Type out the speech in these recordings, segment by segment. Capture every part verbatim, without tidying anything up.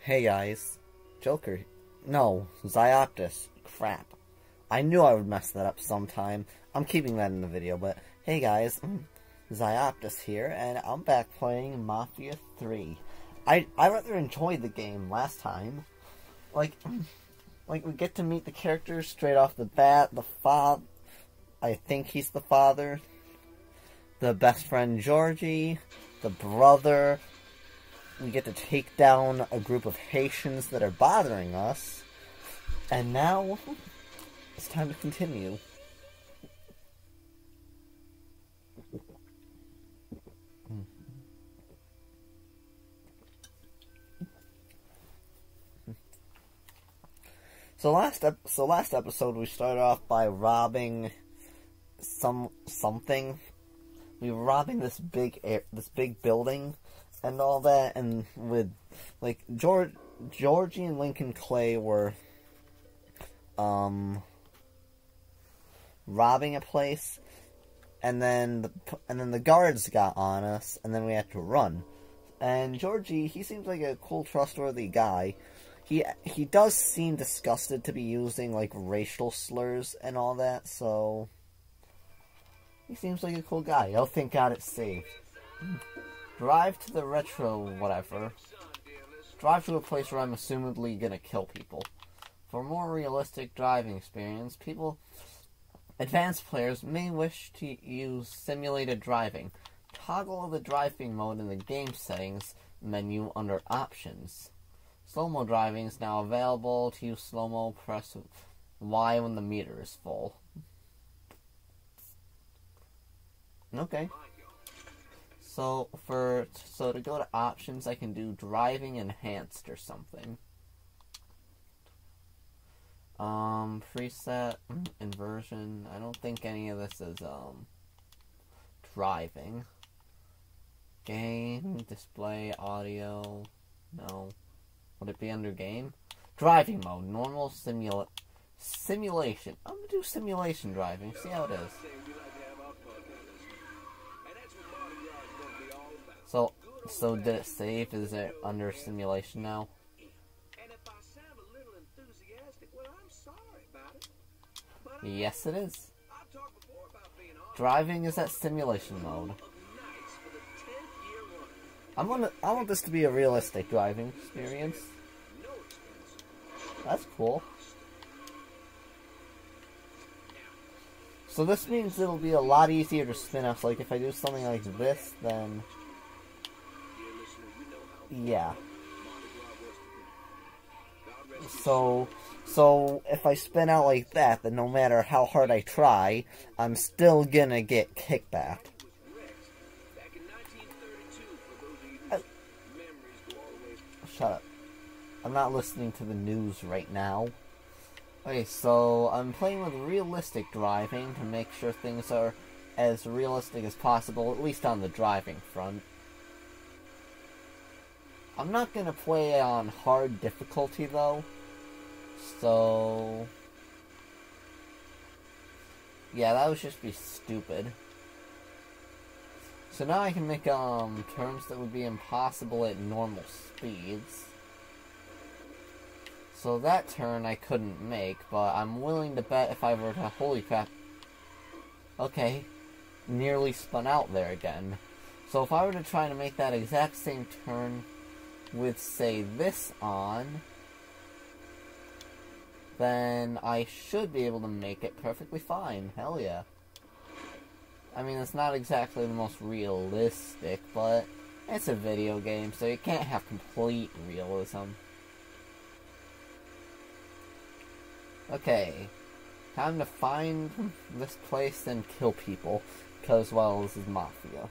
Hey guys, Joker. No, Zyoptus. Crap. I knew I would mess that up sometime. I'm keeping that in the video, but hey guys, Zyoptus here, and I'm back playing Mafia three. I I rather enjoyed the game last time. Like, like we get to meet the characters straight off the bat. The father, I think he's the father. The best friend Georgie, the brother. We get to take down a group of Haitians that are bothering us. And now, it's time to continue. So last ep so last episode we started off by robbing some something. We were robbing this big air, this big building and all that, and with like George Georgie and Lincoln Clay were um robbing a place, and then the, and then the guards got on us, and then we had to run. And Georgie, he seems like a cool, trustworthy guy. He he does seem disgusted to be using like racial slurs and all that, so he seems like a cool guy. Oh, thank God it's saved. Drive to the retro whatever. Drive to a place where I'm assumedly gonna kill people. For more realistic driving experience, people, advanced players may wish to use simulated driving. Toggle the driving mode in the game settings menu under options. Slow-mo driving is now available. To use slow-mo, press Y when the meter is full. Okay. So for so to go to options, I can do driving enhanced or something. Um, preset, inversion. I don't think any of this is um driving. Game, display, audio. No. Would it be under game? Driving mode, normal simula simulation. I'm gonna do simulation driving. See how it is. So, so did it save? Is it under simulation now? Yes, it is. Driving is at simulation mode. I want I want this to be a realistic driving experience. That's cool. So this means it'll be a lot easier to spin up. Like if I do something like this, then yeah. So, so if I spin out like that, then no matter how hard I try, I'm still gonna get kickback. I, shut up. I'm not listening to the news right now. Okay, so I'm playing with realistic driving to make sure things are as realistic as possible, at least on the driving front. I'm not gonna play on hard difficulty though, so yeah, that would just be stupid. So now I can make um turns that would be impossible at normal speeds. So that turn I couldn't make, but I'm willing to bet if I were to, holy crap, okay, nearly spun out there again. So if I were to try to make that exact same turn with, say, this on, then I should be able to make it perfectly fine. Hell yeah. I mean, it's not exactly the most realistic, but it's a video game, so you can't have complete realism. Okay. Time to find this place and kill people, because, well, this is Mafia.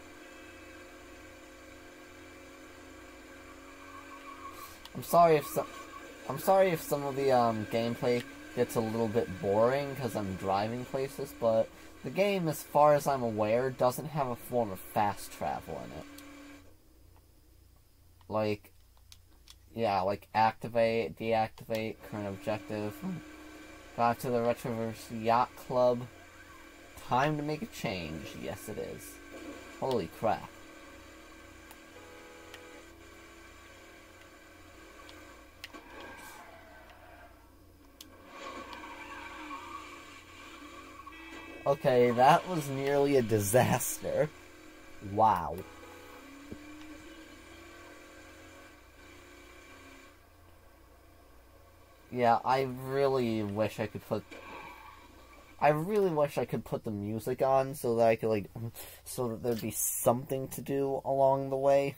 I'm sorry if some, I'm sorry if some of the um, gameplay gets a little bit boring because I'm driving places, but the game, as far as I'm aware, doesn't have a form of fast travel in it. Like, yeah, like activate, deactivate, current objective, drive to the Retroverse Yacht Club. Time to make a change. Yes, it is. Holy crap. Okay, that was nearly a disaster. Wow. Yeah, I really wish I could put... I really wish I could put the music on so that I could, like... So that there'd be something to do along the way.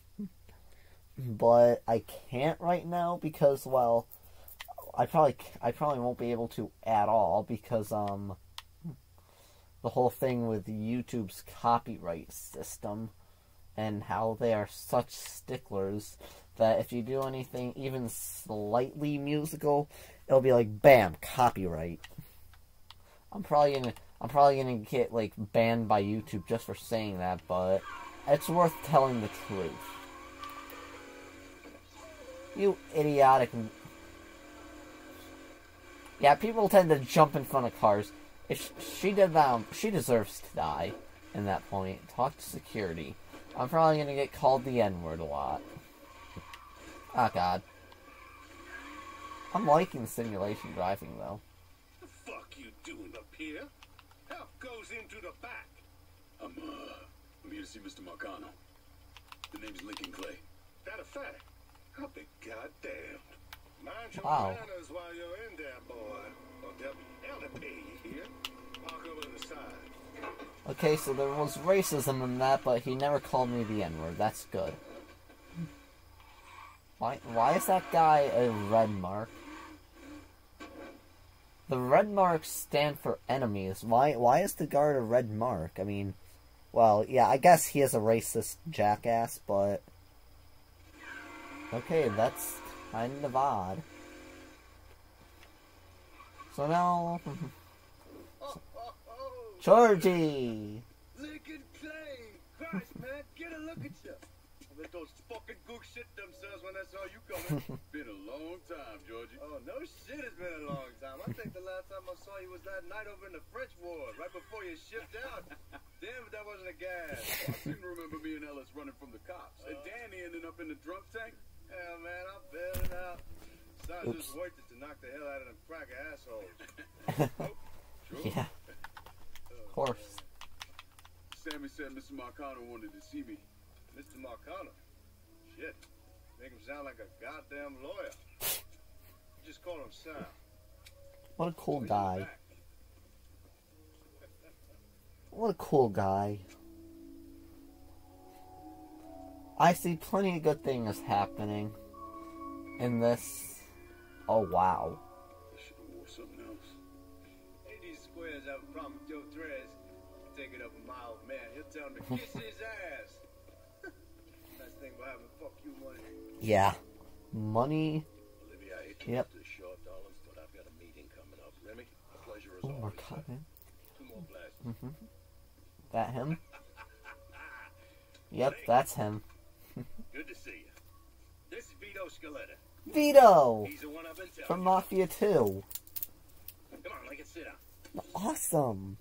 But I can't right now because, well... I probably, I probably won't be able to at all because, um... the whole thing with YouTube's copyright system and how they are such sticklers that if you do anything even slightly musical, it'll be like, bam, copyright. I'm probably gonna, I'm probably gonna get, like, banned by YouTube just for saying that, but it's worth telling the truth. You idiotic... Yeah, people tend to jump in front of cars. If she did that, she deserves to die in that point. Talk to security. I'm probably gonna get called the N-word a lot. Oh, God. I'm liking simulation driving, though. The fuck you doing up here? Help goes into the back. I'm, uh, I'm here to see Mister Marcano. The name's Lincoln Clay. That a fact? I'll be goddamned. Mind your Wow. manners while you're in there, boy. Or they'll be hell to pay you here. Walk over to the side. Okay, so there was racism in that, but he never called me the N-word. That's good. Why, why is that guy a red mark? The red marks stand for enemies. Why, why is the guard a red mark? I mean, well, yeah, I guess he is a racist jackass, but... Okay, that's kind of odd. So now... Oh, oh, oh. Georgie! Lincoln Clay! Christ, man, get a look at you. Let those fucking gooks shit themselves when they saw you coming. Been a long time, Georgie. Oh, no shit, it's been a long time. I think the last time I saw you was that night over in the French ward, right before you shipped out. Damn, if that wasn't a gas. I seem to remember me and Ellis running from the cops. And Danny ended up in the drunk tank. Hell, man, I'm bailing out. Son Oops. just waited to knock the hell out of them cracker assholes. Oh, sure. Yeah, Uh, of course. Sammy said Mister Marcano wanted to see me. Mister Marcano. Shit. Make him sound like a goddamn lawyer. Just call him Sam. What a cool He's in the guy. back. What a cool guy. I see plenty of good things happening in this. Oh, wow. I should have wore something else. Hey, these squares have a problem with Joe Tres. Take it up with my old man. He'll tell him to kiss his ass. Nice thing about having fuck you money. Yeah. Money. Olivia, I hate to Yep. cut this short, darling, but I've got a meeting coming up. Remy, a pleasure as Oh, always. Marcano. Two more glasses. Mm-hmm. That him? Yep, that's him. Good to see you. This is Vito Scaletta. Vito! He's the one I've been telling From you. Mafia two. Come on, Lincoln, sit down. Awesome.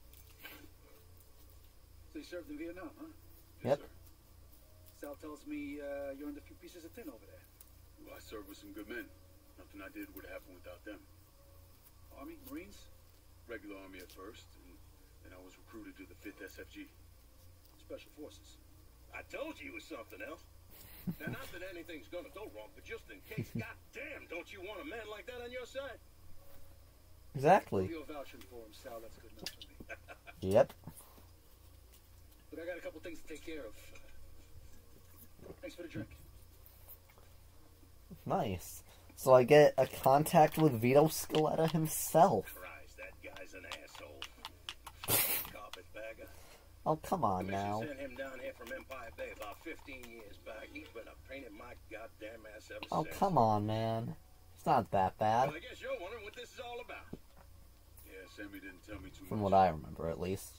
So you served in Vietnam, huh? Yep. Sir. Sal tells me uh, you earned a few pieces of tin over there. Well, I served with some good men. Nothing I did would have happened without them. Army, Marines? Regular army at first, and then I was recruited to the fifth S F G. Special Forces. I told you it was something else. Now, not that anything's gonna go wrong, but just in case, goddamn, don't you want a man like that on your side? Exactly. You're vouching for him, Sal. That's good enough for me. Yep. But I got a couple things to take care of. Thanks for the drink. Nice. So I get a contact with Vito Scaletta himself. Christ, that guy's an asshole. Carpetbagger. Oh, come on Commissioner now. sent him down here from Empire Bay about fifteen years back. He's been a pain in my goddamn ass ever Oh, since. come on, man. It's not that bad. Well, I guess you're wondering what this is all about. Yeah, Sammy didn't tell me too From much. what I remember, at least.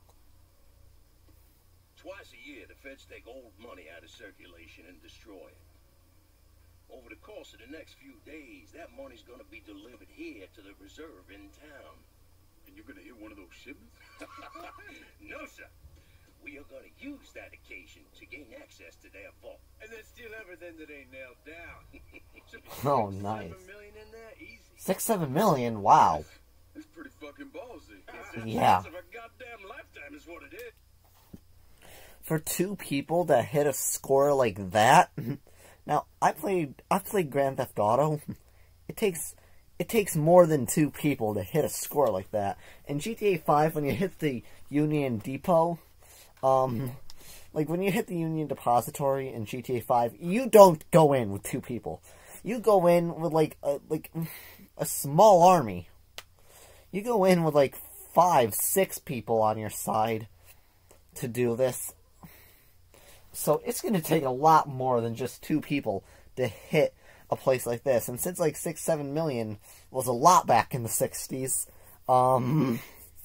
Twice a year, the feds take old money out of circulation and destroy it. Over the course of the next few days, that money's going to be delivered here to the reserve in town. And you're gonna hit one of those shipments? No, sir. We are going to use that occasion to gain access to their vault. And then steal everything that ain't nailed down. Should be Oh, six, nice. Seven million in there, easy. Six, seven million? Wow. That's pretty fucking fucking ballsy. Yeah. It's a goddamn lifetime is what it is. For two people to hit a score like that. Now, I played I played Grand Theft Auto. It takes it takes more than two people to hit a score like that. In G T A five, when you hit the Union Depot, um, like when you hit the Union Depository in G T A five, you don't go in with two people. You go in with like a, like a small army. You go in with like five, six people on your side to do this. So it's going to take a lot more than just two people to hit a place like this. And since like six, seven million was a lot back in the sixties, um,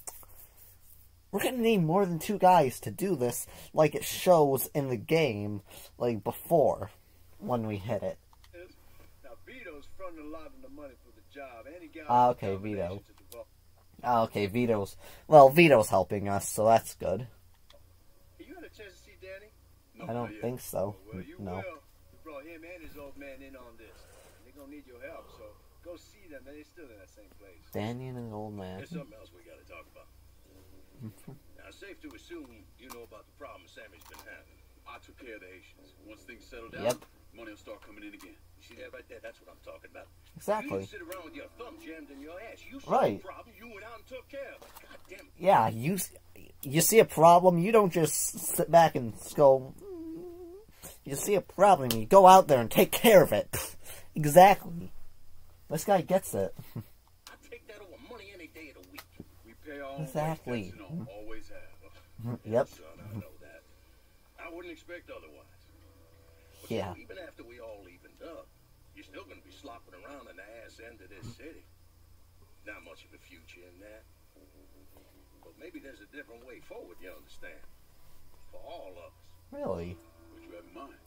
we're going to need more than two guys to do this, like it shows in the game, like before, when we hit it. Now Vito's fronting a lot of the money for the job, and he got Ah, okay, Vito. Ah, okay, Vito's, well, Vito's helping us, so that's good. You had a chance to see Danny? No, I don't not yet. think so. Well, you No. will. You brought him and his old man in on this. They're gonna need your help, so go see them. They're still in that same place. Danny and an old man. There's something else we gotta talk about. Now, it's safe to assume you know about the problem Sammy's been having. I took care of the Haitians. Once things settle down, Yep. money will start coming in again. You see that right there? That's what I'm talking about. You Exactly. didn't sit around with your thumb jammed in your ass. You saw Right. the problem, you went out and took care of it. God damn it. Yeah, you you see a problem, you don't just sit back and go. You see a problem, you go out there and take care of it. Exactly. This guy gets it. I take that over money any day of the week. We pay our own Exactly. way, that's, you know, always have. Yep. Son, I know that. I wouldn't expect otherwise. But Yeah. even after we all evened up, you're still going to be slopping around in the ass end of this city. Not much of a future in that. But maybe there's a different way forward, you understand? For all of us. Really? What you have in mind?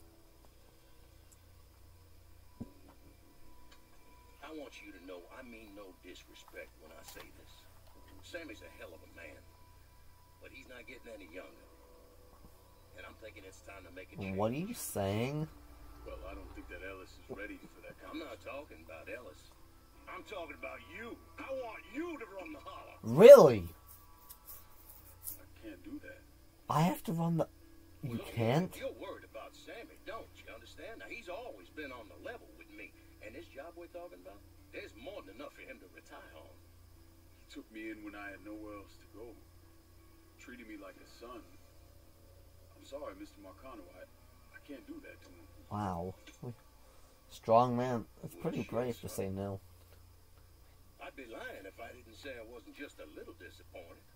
I want you to know I mean no disrespect when I say this. Sammy's a hell of a man. But he's not getting any younger. And I'm thinking it's time to make a change. What are you saying? Well, I don't think that Ellis is ready for that I'm kind of... not talking about Ellis. I'm talking about you. I want you to run the holler. Really? I can't do that. I have to run the... You Look, can't? You're worried about Sammy, don't you understand? Now, he's always been on the level with me. And this job we're talking about, there's more than enough for him to retire on. He took me in when I had nowhere else to go. Treated me like a son. I'm sorry, Mister Marcano. I, I can't do that to him. Wow. Strong man. It's pretty brave to say no. I'd be lying if I didn't say I wasn't just a little disappointed.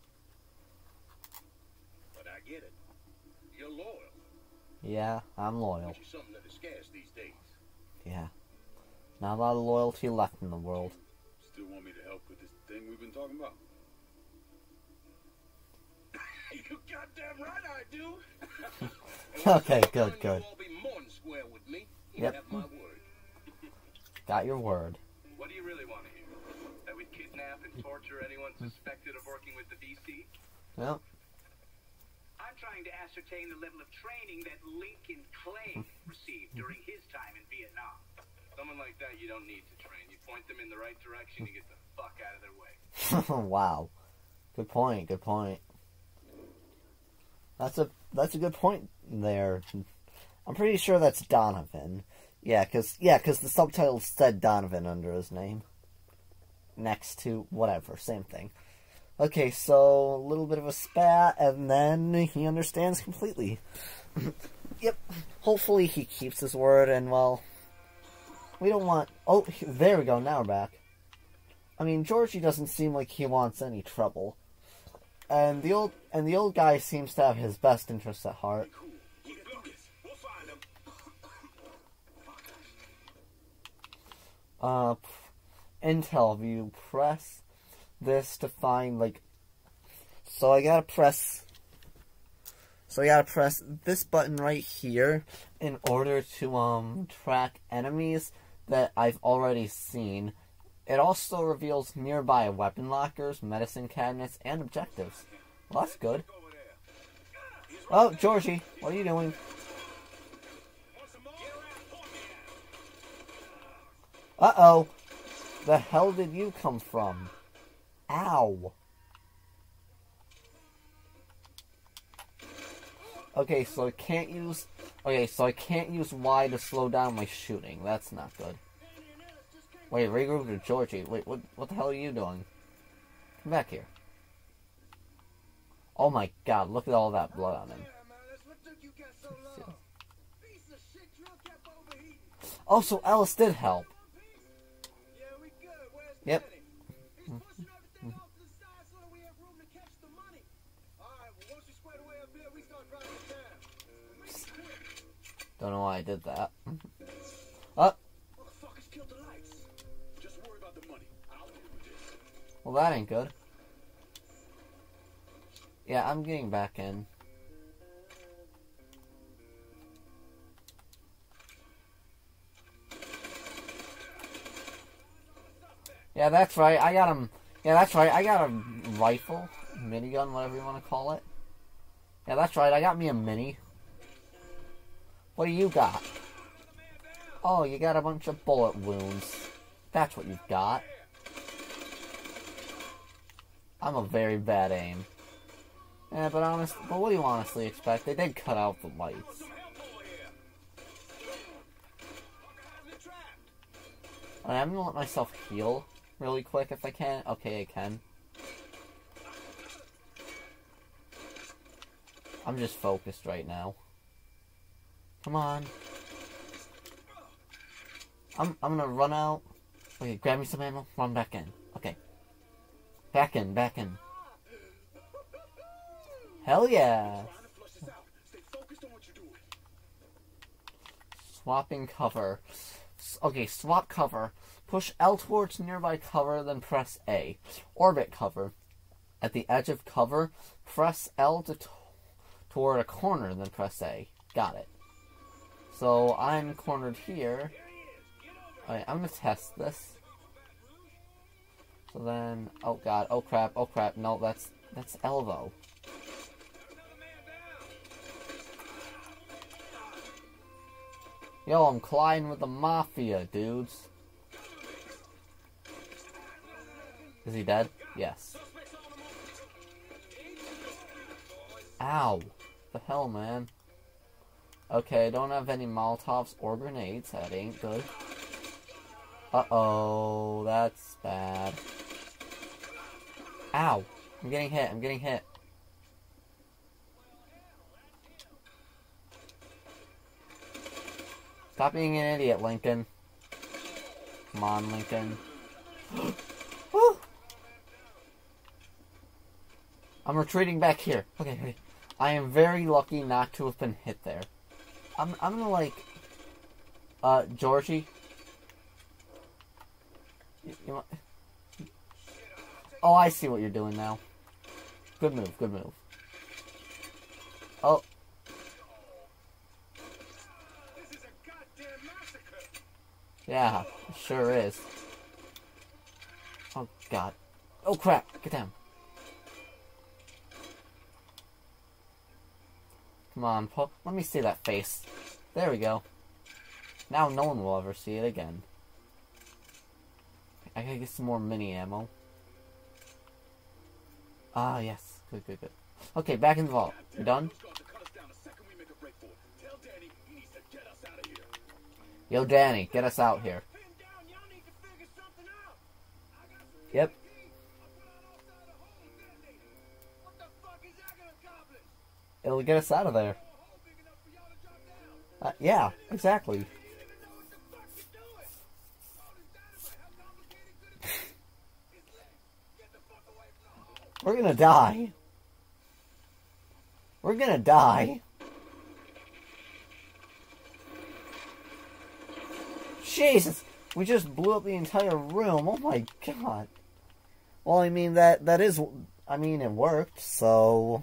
But I get it. You're loyal, Yeah, I'm loyal. which is something that is scarce these days. Yeah. Not a lot of loyalty left in the world. Still want me to help with this thing we've been talking about? You goddamn right I do. Okay, good, good. You'll all be more than square with me. You Yep. have my word. Got your word. What do you really want to hear? That we kidnap and torture anyone suspected of working with the D C? Well, I'm trying to ascertain the level of training that Lincoln Clay received during his time in Vietnam. Someone like that you don't need to train. You point them in the right direction and get the fuck out of their way. wow. Good point, good point. That's a that's a good point there. I'm pretty sure that's Donovan. Yeah, cause yeah, cause the subtitles said Donovan under his name. Next to whatever, same thing. Okay, so a little bit of a spat, and then he understands completely. Yep. Hopefully he keeps his word, and well, we don't want. Oh, there we go. Now we're back. I mean, Georgie doesn't seem like he wants any trouble, and the old and the old guy seems to have his best interests at heart. Cool. You got this. We'll find him. Uh, Intel view. Press this to find like. So I gotta press. So I gotta press this button right here in order to um track enemies that I've already seen. It also reveals nearby weapon lockers, medicine cabinets, and objectives. Well, that's good. Oh, Georgie, what are you doing? Uh-oh. The hell did you come from? Ow. Okay, so I can't use... Okay, so I can't use Y to slow down my shooting. That's not good. Wait, regroup to Georgie. Wait, what, what the hell are you doing? Come back here. Oh my god, look at all that blood on him. Oh, so Ellis did help. Yep. Don't know why I did that. Oh. Well, that ain't good. Yeah, I'm getting back in. Yeah, that's right. I got him. Yeah, that's right. I got a rifle, minigun, whatever you want to call it. Yeah, that's right. I got me a mini. What do you got? Oh, you got a bunch of bullet wounds. That's what you've got. I'm a very bad aim. Yeah, but honest, but what do you honestly expect? They did cut out the lights. Alright, I'm gonna let myself heal really quick if I can. Okay, I can. I'm just focused right now. Come on. I'm I'm gonna run out. Okay, grab me some ammo, run back in. Okay. Back in, back in. Hell yeah! Swapping cover. Okay, swap cover. Push L towards nearby cover, then press A. Orbit cover. At the edge of cover, press L to t toward a corner, then press A. Got it. So I'm cornered here. Alright, I'm gonna test this. So then, oh god, oh crap, oh crap, no, that's, that's Elvo. Yo, I'm colliding with the Mafia, dudes. Is he dead? Yes. Ow. The hell, man? Okay, I don't have any Molotovs or grenades. That ain't good. Uh-oh, that's bad. Ow. I'm getting hit, I'm getting hit. Stop being an idiot, Lincoln. Come on, Lincoln. I'm retreating back here. Okay, okay. I am very lucky not to have been hit there. I'm, I'm gonna like... Uh, Georgie? You, you want... Oh, I see what you're doing now. Good move, good move. Oh. Yeah, it sure is. Oh, God. Oh, crap. Get down. Come on, Paul. Let me see that face. There we go. Now no one will ever see it again. I gotta get some more mini ammo. Ah, yes. Good, good, good. Okay, back in the vault. You done? Yo, Danny, get us out here. Yep. It'll get us out of there. Uh, yeah, exactly. We're gonna die. We're gonna die. Jesus! We just blew up the entire room. Oh my god. Well, I mean, that, that is... I mean, it worked, so...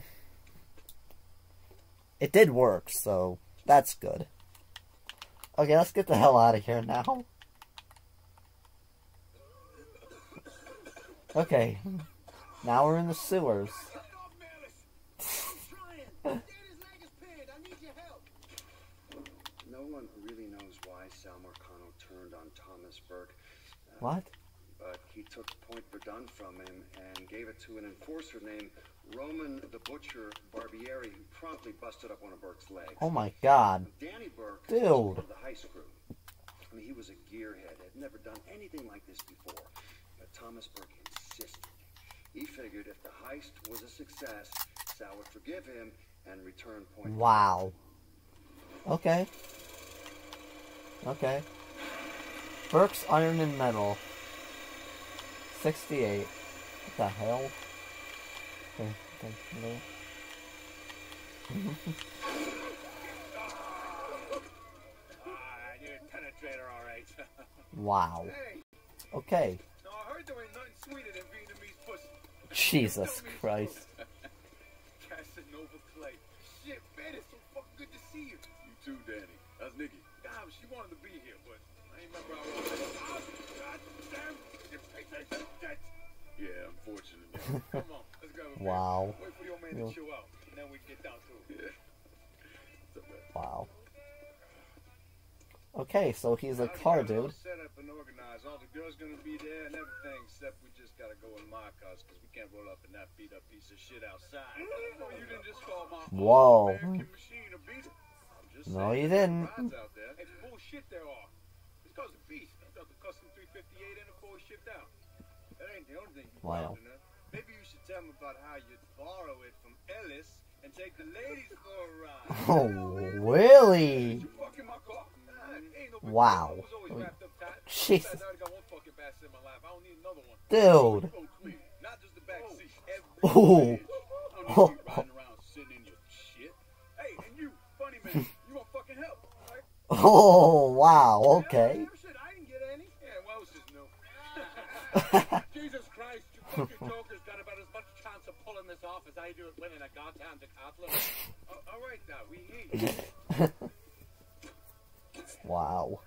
It did work, so... That's good. Okay, let's get the hell out of here now. Okay. Now we're in the sewers. No one really knows why Sal Marcano turned on Thomas Burke. Uh, What? but he took Point Verdun from him and gave it to an enforcer named Roman the Butcher Barbieri, who promptly busted up one of Burke's legs. Oh my god. Danny Burke Dude. was one of the heist crew. I mean, he was a gearhead, had never done anything like this before. But Thomas Burke insisted. He figured if the heist was a success, Sal would forgive him and return Point. Wow. Okay. Okay. Burke's Iron and Metal. sixty-eight. What the hell? Okay, okay, no. Ah, you're a penetrator, all right. Wow. Hey, Okay. no, I heard there ain't nothing sweeter than Vietnamese pussy. Jesus Christ. Casanova Clay. Shit, man, it's so fucking good to see you. You too, Danny. That's Nikki. God, she wanted to be here, but I ain't remember how I was. Oh, God damn. Your face ain't so dead. Yeah, unfortunately. Come on, let's grab a beer. Wow. Wait for the old man Yeah. to chill out, and then we can get down to it. Yeah. Wow. Okay, so he's a car dude. Set up and organized. All the girls gonna be there and everything, except we just gotta go in my cars because we can't roll up in that beat up piece of shit outside. No, you didn't just call my Whoa. American machine a beat. I'm just No, saying, you didn't. rides out there. It's bullshit there are. It's cause of beast. I got the custom three fifty-eight and the four shipped out. That ain't the only thing you Wow. found in there. Maybe you should tell me about how you'd borrow it from Ellis and take the ladies for a ride. Oh, really? You fucking my car? Nah, ain't no big Wow. deal. I was always wrapped up tight. Jesus. Besides, I already got one fucking bastard in my life. I don't need another one. Dude. You gonna clean it. Not just the back seat. Every Ooh. inch. I don't need you riding around sitting in your shit. Hey, and you, funny man, you want fucking help, right? Oh, wow, okay. Yeah, shit, I didn't get any. Yeah, well, this is new. Jesus Christ, you fucking jokers got about as much chance of pulling this off as I do at winning a goddamn decathlon. uh, all right, now, we eat. Wow.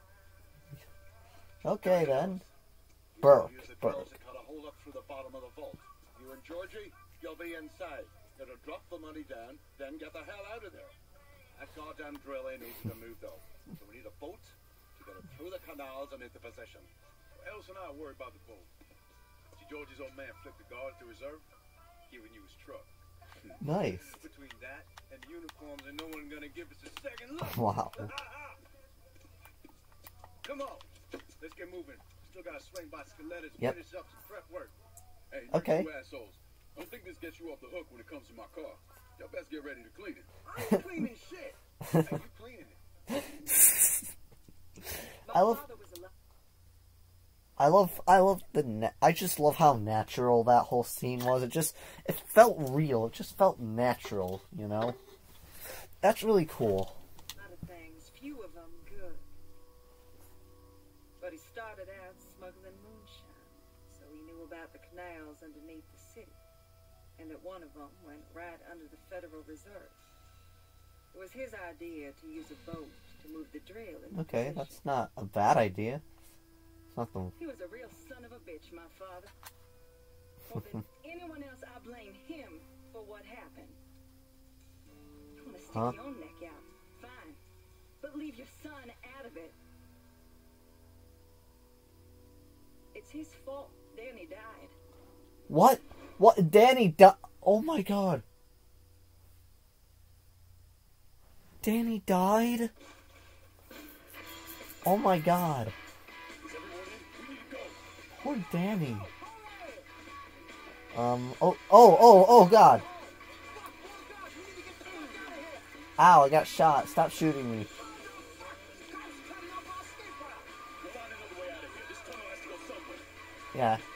Okay, then. Burke, Use the Burke. girls to cut a hole up through the bottom of the vault. You and Georgie, you'll be inside. Gotta drop the money down, then get the hell out of there. That goddamn drill ain't easy to move, though. So we need a boat to get it through the canals and into position. Ellis and I are worried about the boat. See, Georgie's old man flipped the guards to reserve, giving you his truck. Nice. Between that and the uniforms, and no one gonna give us a second look. Wow. Come on, let's get moving. Still gotta swing by Skelettis, Yep. finish up some prep work. Hey, you Okay. two assholes. Don't think this gets you off the hook when it comes to my car. Y'all best get ready to clean it. I ain't cleaning shit. Hey, you cleaning it. I love, I love, I love the, na I just love how natural that whole scene was. It just, it felt real. It just felt natural, you know? That's really cool. A lot of things, few of them good. But he started out smuggling moonshine, so he knew about the canals underneath the city. And that one of them went right under the Federal Reserve. It was his idea to use a boat to move the drill into Okay, position. that's not a bad idea. It's not the... He was a real son of a bitch, my father. More than anyone else, I blame him for what happened. You want to stick Huh? your own neck out? Fine. But leave your son out of it. It's his fault Danny died. What? What? Danny di- Oh my god. Danny died? Oh my god. Poor Danny. Um, oh, oh, oh, oh god. Ow, I got shot. Stop shooting me. Yeah.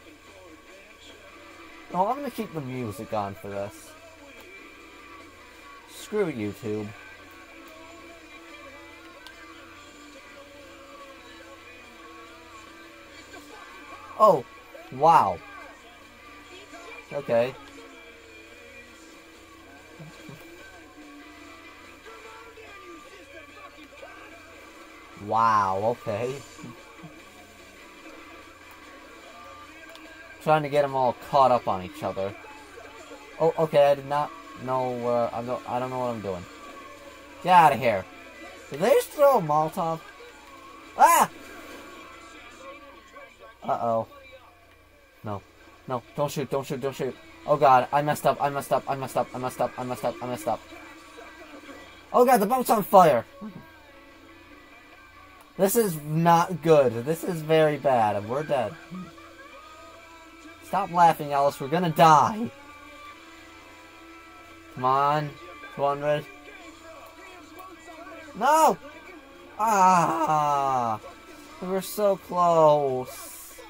Oh, I'm gonna keep the music on for this. Screw YouTube. Oh, wow. Okay. Wow, okay. Trying to get them all caught up on each other. Oh, okay, I did not know where, I don't, I don't know what I'm doing. Get out of here. Did they just throw a Molotov? Ah! Uh-oh. No. No, don't shoot, don't shoot, don't shoot. Oh god, I messed up, I messed up, I messed up, I messed up, I messed up, I messed up. Oh god, the boat's on fire! This is not good. This is very bad, and we're dead. Stop laughing, Alice, we're gonna die. Come on, two hundred. No! Ah! We were so close.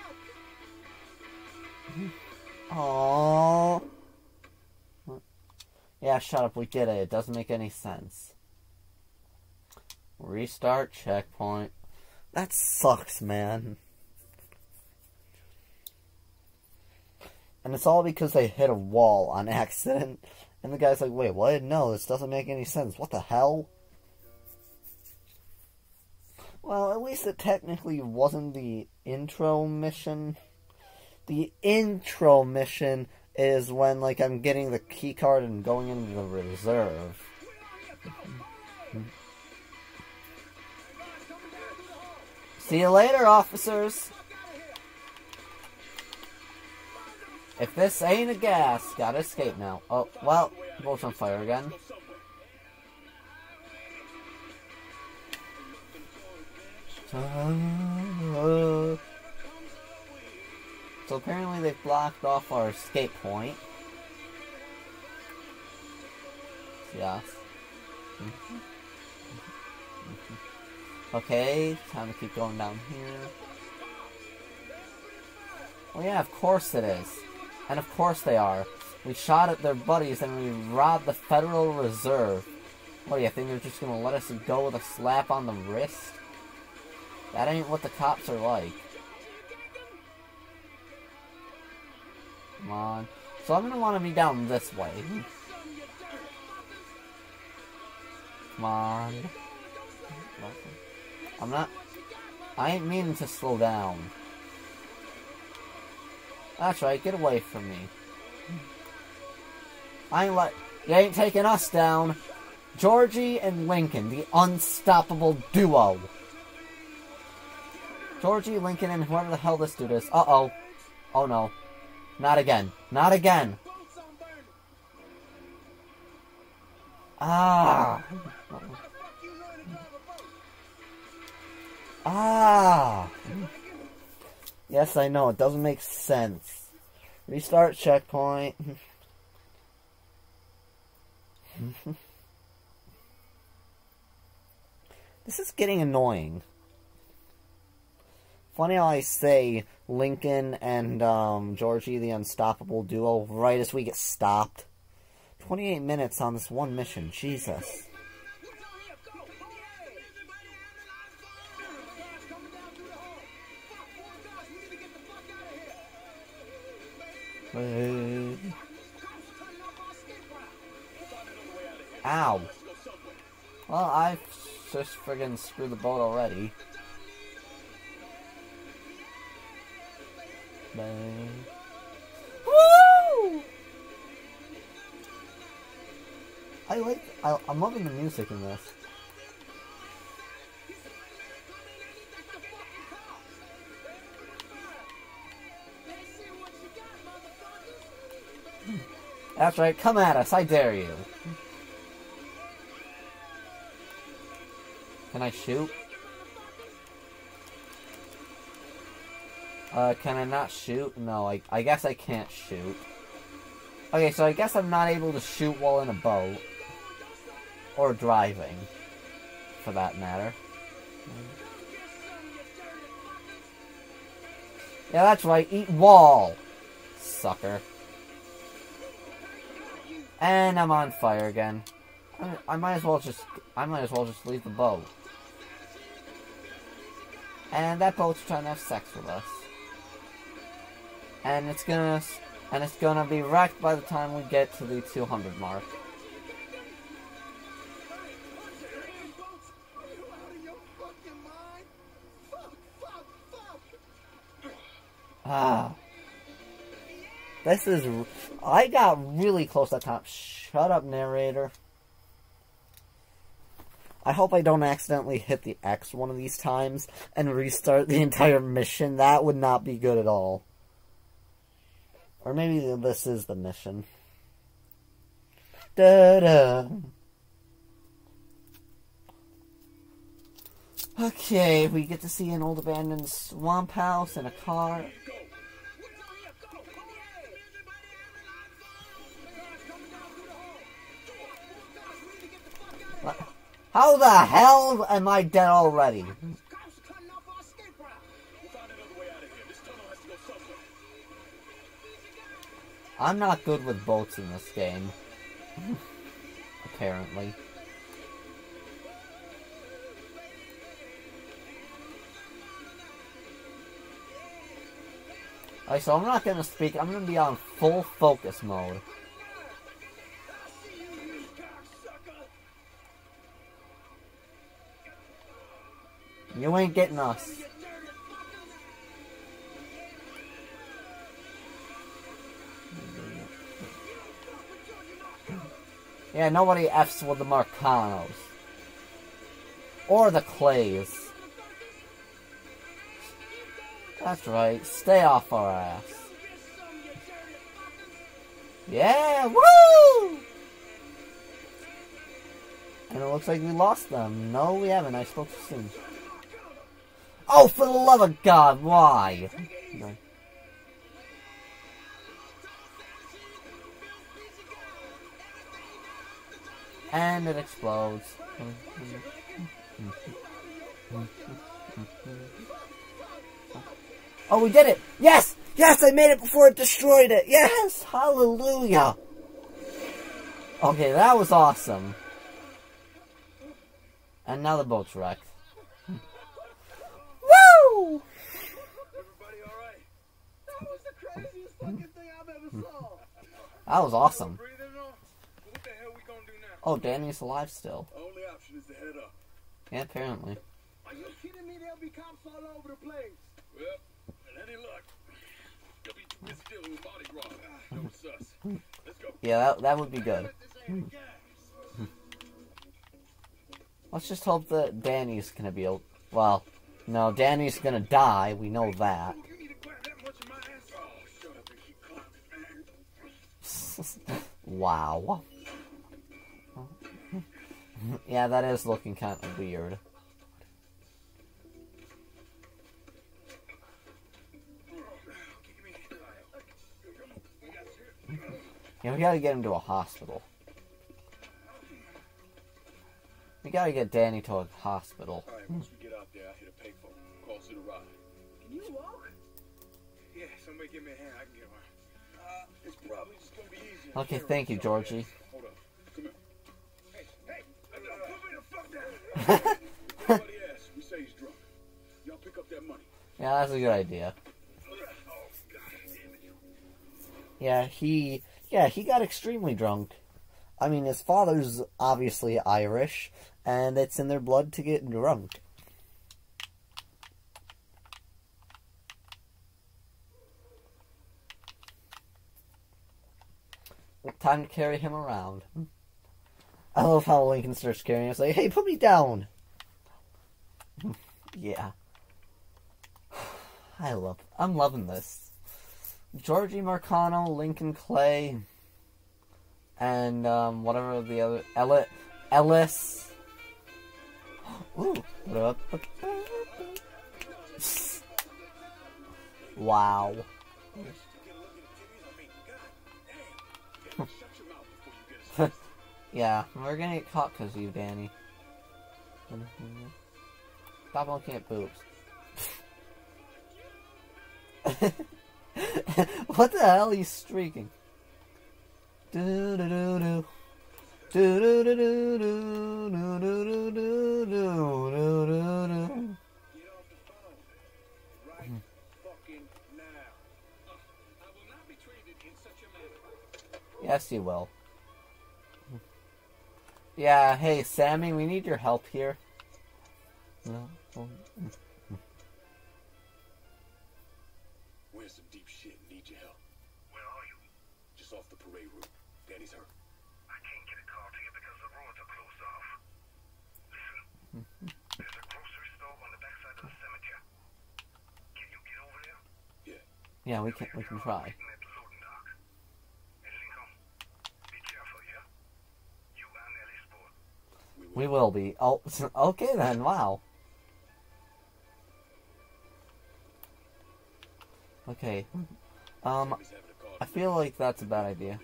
Aww. Yeah, shut up, we did it. It doesn't make any sense. Restart checkpoint. That sucks, man. And it's all because they hit a wall on accident. And the guy's like, wait, what? No, this doesn't make any sense. What the hell? Well, at least it technically wasn't the intro mission. The intro mission is when, like, I'm getting the key card and going into the reserve. See you later, officers! If this ain't a gas, gotta escape now. Oh, well, boat's on fire again. Uh, So apparently they've blocked off our escape point. Yes. Mm-hmm. Mm-hmm. Okay, time to keep going down here. Well, yeah, of course it is. And of course they are. We shot at their buddies and we robbed the Federal Reserve. What, do you think they're just gonna let us go with a slap on the wrist? That ain't what the cops are like. Come on. So I'm gonna want to be down this way. Come on. I'm not... I ain't meaning to slow down. That's right, get away from me. I ain't like... You ain't taking us down. Georgie and Lincoln, the unstoppable duo. Georgie, Lincoln, and whoever the hell this dude is. Uh-oh. Oh no. Not again. Not again. Ah. Ah. Yes, I know. It doesn't make sense. Restart checkpoint. This is getting annoying. Funny how I say Lincoln and um, Georgie, the unstoppable duo, right as we get stopped. twenty-eight minutes on this one mission. Jesus. Hey. Ow. Well, I just friggin' screwed the boat already. Bang. Woo! I like. I, I'm loving the music in this. That's right. Come at us. I dare you. Can I shoot? Uh, can I not shoot? No, I, I guess I can't shoot. Okay, so I guess I'm not able to shoot while in a boat. Or driving. For that matter. Yeah, that's right. Eat wall. Sucker. And I'm on fire again. I, I might as well just... I might as well just leave the boat. And that boat's trying to have sex with us. And it's gonna, and it's gonna be wrecked by the time we get to the two hundred mark. Ah. This is, I got really close at the top. Shut up, narrator. I hope I don't accidentally hit the X one of these times and restart the entire mission. That would not be good at all. Or maybe this is the mission. Da-da. Okay, we get to see an old abandoned swamp house and a car. How the hell am I dead already? I'm not good with boats in this game. Apparently. Alright, so I'm not gonna speak, I'm gonna be on full focus mode. You ain't getting us. Yeah, nobody F's with the Marcanos. Or the Clays. That's right, stay off our ass. Yeah, woo! And it looks like we lost them. No, we haven't. I spoke too soon. Oh, for the love of God, why? No. And it explodes. Oh, we did it! Yes! Yes, I made it before it destroyed it! Yes! Hallelujah! Okay, that was awesome. And now the boat's wrecked. Woo! Everybody alright? That was the craziest fucking thing I've ever saw. That was awesome. Breathing on? What the hell we gonna do now? Oh, Danny's alive still. Only option is to head up. Yeah, apparently. Are you kidding me? There'll be cops all over the place. Well, with any luck, they'll be too busy dealing with Mardi Gras. No sus. Let's go. Yeah, that, that would be good. Let's just hope that Danny's gonna be able... Well, no, Danny's gonna die. We know that. You need to grab that much of my ass. Oh, shut up and keep climbing, man. Wow. Yeah, that is looking kind of weird. Yeah, we gotta get him to a hospital. We gotta get Danny to a hospital. Alright, once we get out there, I'll hit a payphone. Call Cedar Ride. Can you walk? Yeah, somebody give me a hand. I can get one. Uh, it's probably just gonna be easier. Okay, thank you, Georgie. Hold up. Come here. Hey, hey! Don't put me the fuck down! Everybody asks. We say he's drunk. Y'all pick up that money. Yeah, that's a good idea. Oh, God damn it. Yeah, he... Yeah, he got extremely drunk. I mean, his father's obviously Irish, and it's in their blood to get drunk. Time to carry him around. I love how Lincoln starts carrying us like, hey, put me down! Yeah. I love... I'm loving this. Georgie Marcano, Lincoln Clay... And, um, whatever the other... Ellis... Ellis... Ooh. Wow. Yeah, we're gonna get caught because of you, Danny. Stop looking at boobs. What the hell are you streaking? Do do do do. Do do do do do do do do do do do do. Get off the phone. Right fucking now. I will not be treated in such a manner. Yes, you will. Yeah, hey, Sammy, we need your help here. No. We're in some deep shit and need your help. Where are you? Just off the parade route. Danny's hurt. I can't get a car to you because the roads are closed off. Listen, there's a grocery store on the backside of the cemetery. Can you get over there? Yeah. Yeah, we can. We can try. Waiting at the loading dock. We will be. Oh, okay then, wow. Okay. Um, I feel like that's a bad idea.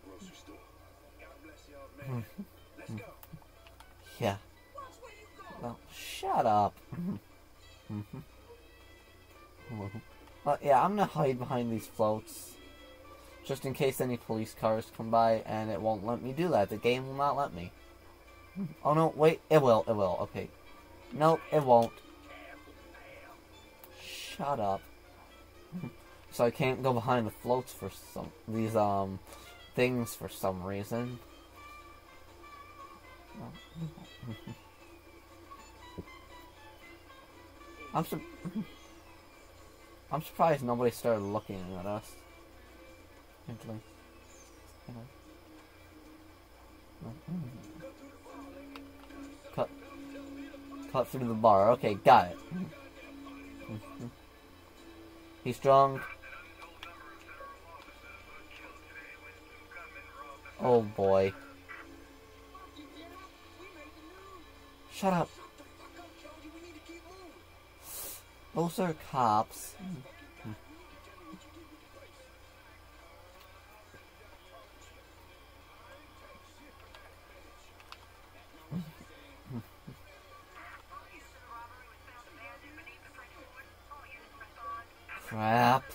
Yeah. Well, shut up. uh, yeah, I'm gonna hide behind these floats. Just in case any police cars come by, and it won't let me do that. The game will not let me. Oh no, wait, it will, it will, okay. Nope, it won't. Shut up. So I can't go behind the floats for some, these, um, things for some reason. I'm sur I'm surprised nobody started looking at us. Cut. Cut through the bar. Okay, got it. He's drunk. Oh boy. Shut up. Those are cops. Crap.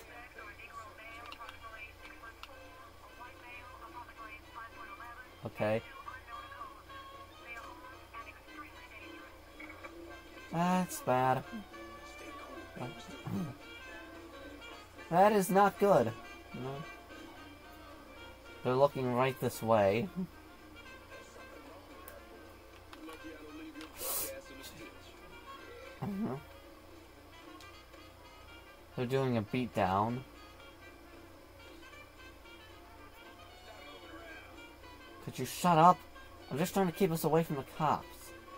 Okay. That's bad. That is not good. No. They're looking right this way. Uh-huh. They're doing a beatdown. Could you shut up? I'm just trying to keep us away from the cops.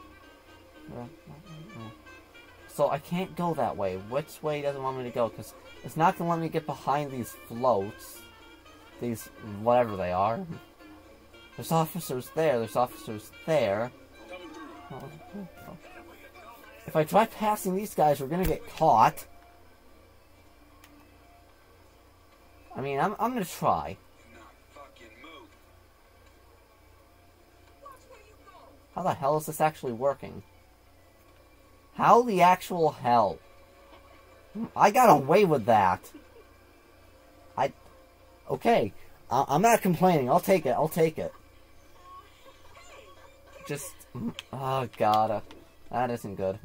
So I can't go that way. Which way doesn't want me to go? Because it's not going to let me get behind these floats. These, whatever they are. There's officers there. There's officers there. If I try passing these guys, we're going to get caught. I mean, I'm, I'm going to try. How the hell is this actually working? How the actual hell? I got away with that. I... Okay. I, I'm not complaining. I'll take it. I'll take it. Just... Oh, God. Uh, that isn't good.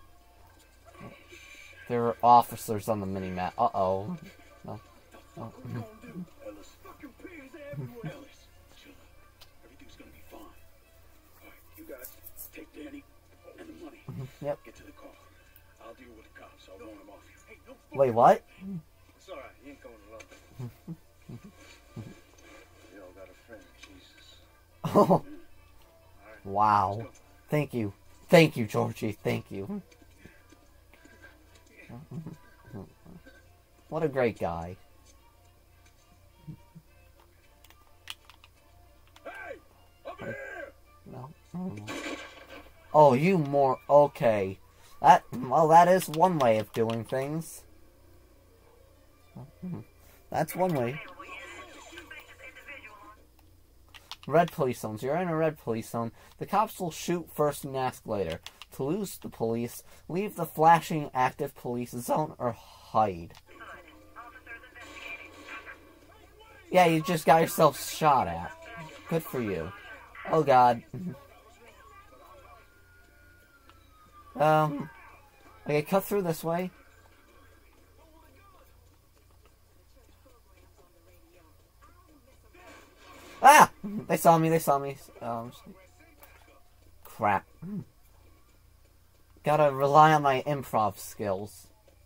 There are officers on the mini-map. Uh-oh. Oh. Oh. Take Danny and the money. Yep. Get to the car. I'll deal with the cops. I'll warn them off you. Hey, no. Wait, what? It's alright. You ain't going alone. You all got a friend, Jesus. Oh. Right. Wow. Thank you. Thank you, Georgie. Thank you. What a great guy. Hey! Up here! No. Oh, you more... Okay. That... Well, that is one way of doing things. That's one way. Red police zones. You're in a red police zone. The cops will shoot first and ask later. To lose the police, leave the flashing active police zone or hide. Yeah, you just got yourself shot at. Good for you. Oh, God. Um, okay, cut through this way. Ah! They saw me, they saw me. Um, crap. Gotta rely on my improv skills.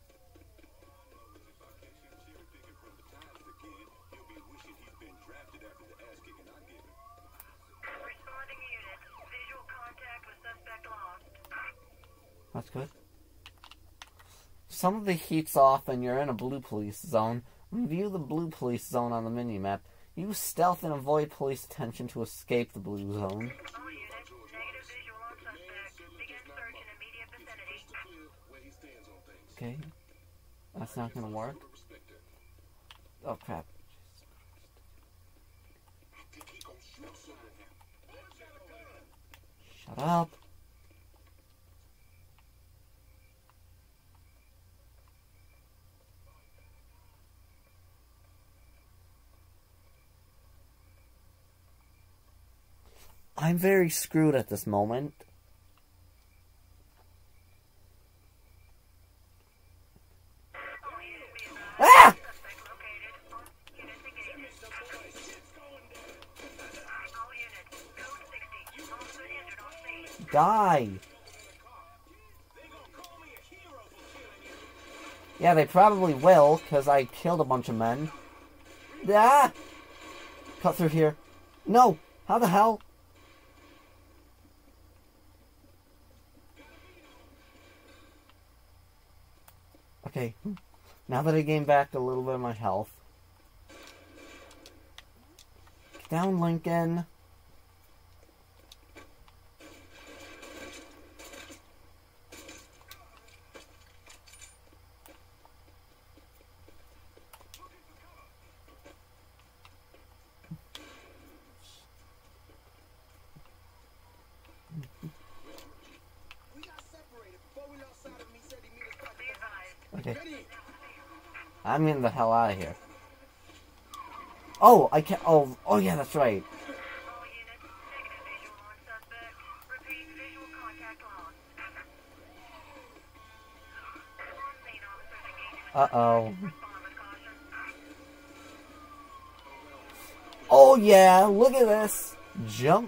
That's good. Some of the heat's off and you're in a blue police zone. Review the blue police zone on the minimap. Use stealth and avoid police attention to escape the blue zone. Okay. That's not gonna work. Oh crap. Shut up. I'm very screwed at this moment. Ah! Die! Yeah, they probably will, because I killed a bunch of men. Ah! Cut through here. No! How the hell? Okay. Now that I gained back a little bit of my health. Get down, Lincoln. Okay. I'm getting the hell out of here. Oh, I can't. Oh, oh yeah, that's right. Uh oh. Oh yeah, look at this. Jumped.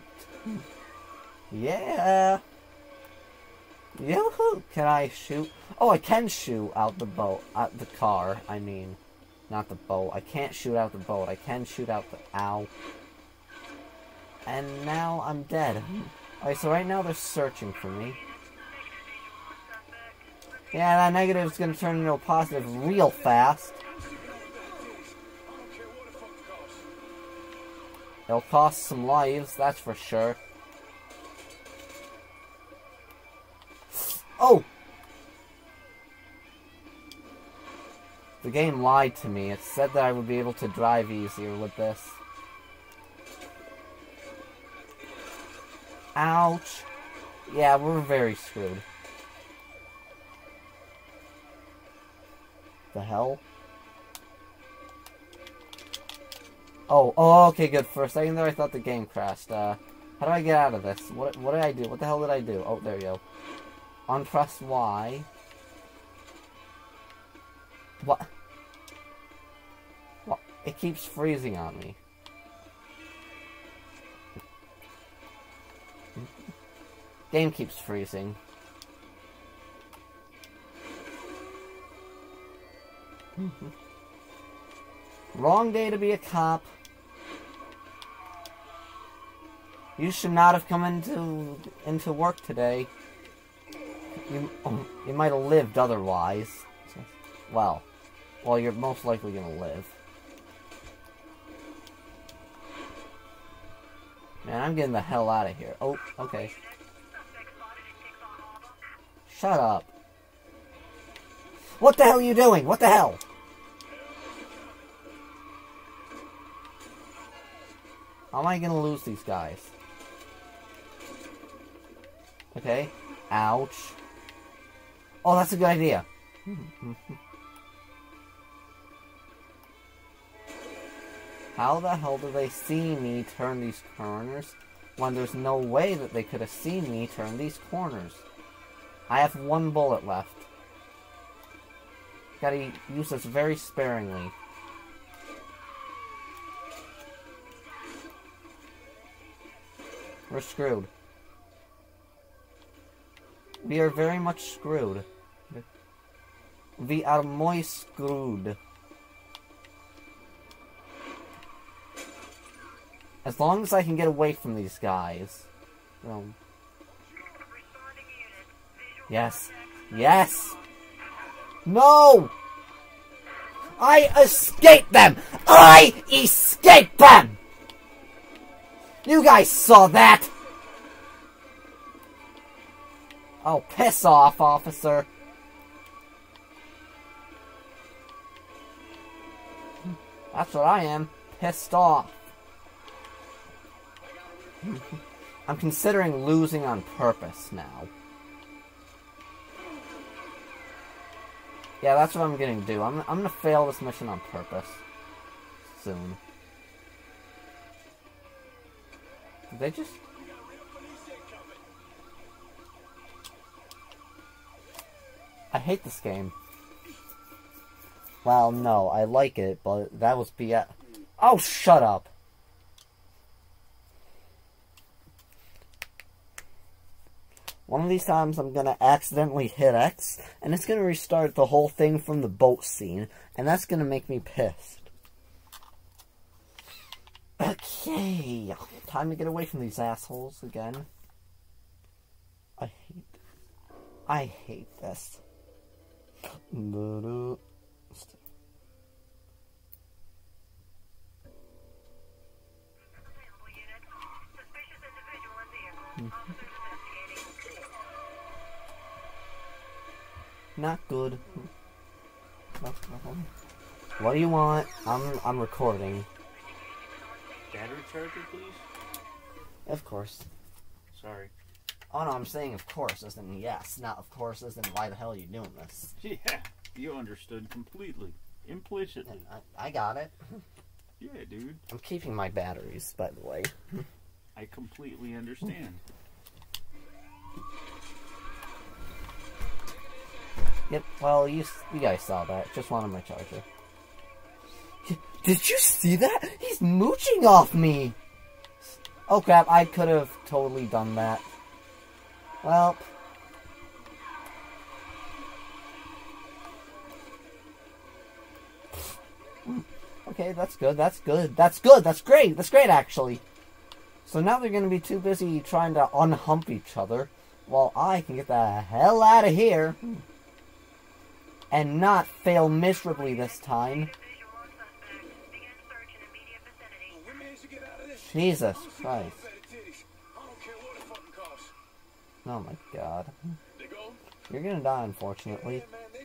Yeah. Yoo-hoo! Can I shoot? Oh, I can shoot out the boat. Out the car, I mean. Not the boat. I can't shoot out the boat. I can shoot out the... Ow. And now I'm dead. Alright, so right now they're searching for me. Yeah, that negative is going to turn into a positive real fast. It'll cost some lives, that's for sure. Oh! The game lied to me. It said that I would be able to drive easier with this. Ouch. Yeah, we're very screwed. The hell? Oh, oh, okay, good. For a second there, I thought the game crashed. Uh, how do I get out of this? What, what did I do? What the hell did I do? Oh, there you go. Unpress Y. What? What? It keeps freezing on me. Game keeps freezing. Wrong day to be a cop. You should not have come into into work today. You, you might have lived otherwise. Well, well, you're most likely gonna live. Man, I'm getting the hell out of here. Oh, okay. Shut up. What the hell are you doing? What the hell? How am I gonna lose these guys? Okay. Ouch. Oh, that's a good idea. How the hell do they see me turn these corners when there's no way that they could have seen me turn these corners? I have one bullet left. Gotta use this very sparingly. We're screwed. We are very much screwed. We are muy screwed. As long as I can get away from these guys. You know. Yes. Yes! No! I escaped them! I escaped them! You guys saw that! Oh, piss off, officer. That's what I am. Pissed off. I'm considering losing on purpose now. Yeah, that's what I'm gonna do. I'm, I'm gonna fail this mission on purpose. Soon. Did they just... I hate this game. Well, no, I like it, but that was B S. Oh, shut up! One of these times I'm gonna accidentally hit X, and it's gonna restart the whole thing from the boat scene, and that's gonna make me pissed. Okay, time to get away from these assholes again. I hate... I hate this. Not good. What do you want? I'm I'm recording. Battery charger, please? Of course. Sorry. Oh no, I'm saying of course as in yes, not of course as in why the hell are you doing this? Yeah, you understood completely. Implicitly. I, I got it. Yeah, dude. I'm keeping my batteries, by the way. I completely understand. Yep, well, you you guys saw that. Just wanted my charger. Did you see that? He's mooching off me! Oh crap, I could have totally done that. Well... Okay, that's good, that's good, that's good, that's great, that's great actually. So now they're gonna be too busy trying to unhump each other, while I can get the hell out of here. And not fail miserably this time. Jesus Christ. Oh my god. You're gonna die, unfortunately.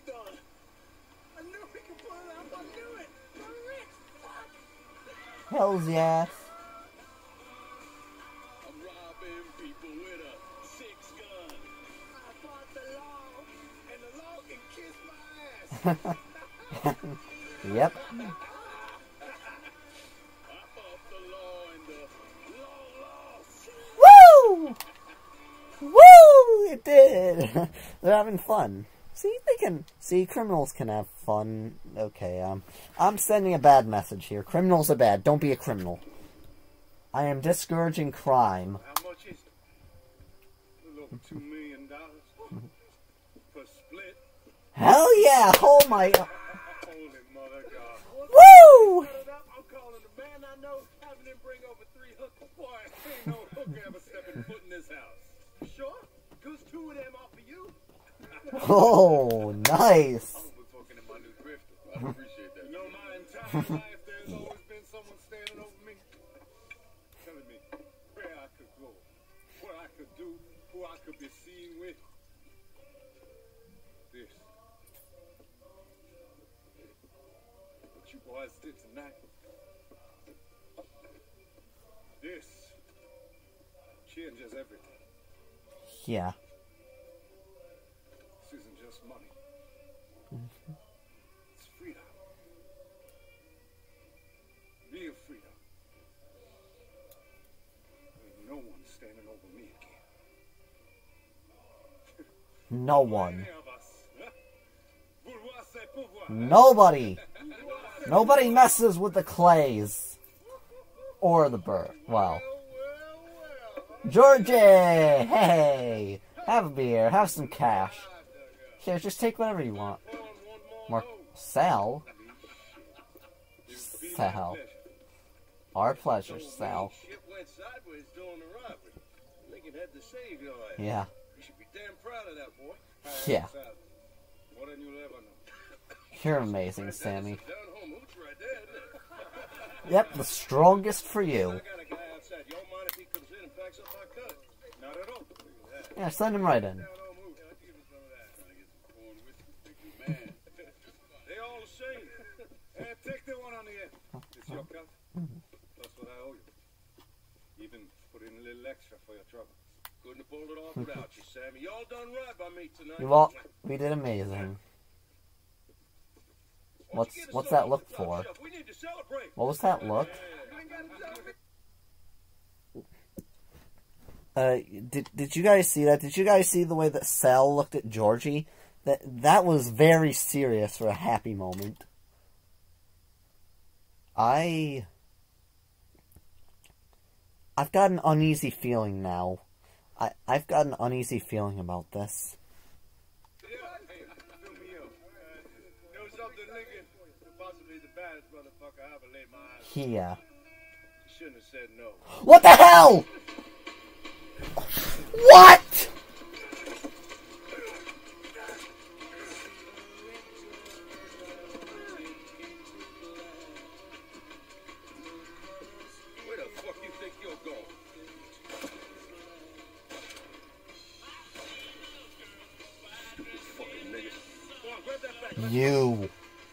Hells yes. Yep. Woo! Woo! It did! They're having fun. See, they can... See, criminals can have fun. Okay, um... I'm sending a bad message here. Criminals are bad. Don't be a criminal. I am discouraging crime. How much is it? A little over two million dollars per split. Hell yeah! Oh my... Holy mother God. Woo! I'm calling the man I know, having him bring over three hookers. Boy, ain't no hooker ever stepping foot in this house. Sure? Cause two of them off of you. Oh, nice. I'm gonna be fucking in my new drifter. I appreciate that. You know, my entire life there's always been someone standing over me, telling me where I could go, what I could do, who I could be seen with. This. What you boys did tonight. This changes everything. Yeah. This isn't just money. Mm-hmm. It's freedom. Real freedom. There's no one standing over me again. No one. Any of us, huh? Vouloir, c'est pouvoir. Nobody. Nobody messes with the Clays. Or the Bird. Well. Georgie! Hey! Have a beer. Have some cash. Here, just take whatever you want. More... Sal? Sal. Our pleasure, Sal. Shit went sideways during the robbery. Lincoln had to save your ass. Yeah. You should be damn proud of that, boy. Yeah. More than you'll ever know. You're amazing, Sammy. Down home hooch right there, isn't it? Yep, the strongest for you. I got a guy outside. You don't mind if he comes in and packs up my cut? Not at all. Yeah, send him right in. Down home hooch. I'll give you some of that. Trying to get some corn whiskey, make you mad. They all the same. Hey, take that one on the end. without you, Sammy. You all done right by me tonight. You all, we did amazing. What's what's that look for? We need to celebrate. What was that look? Uh, did did you guys see that? Did you guys see the way that Sal looked at Georgie? That that was very serious for a happy moment. I I've got an uneasy feeling now. I I've got an uneasy feeling about this. Yeah, hey, fill me up. Uh, know something, Lincoln? Possibly the baddest motherfucker I ever laid my eyes on. Yeah. You shouldn't have said no. What the hell? What? Where the fuck you think you're going? Fucking niggas. Come on, grab that back. You.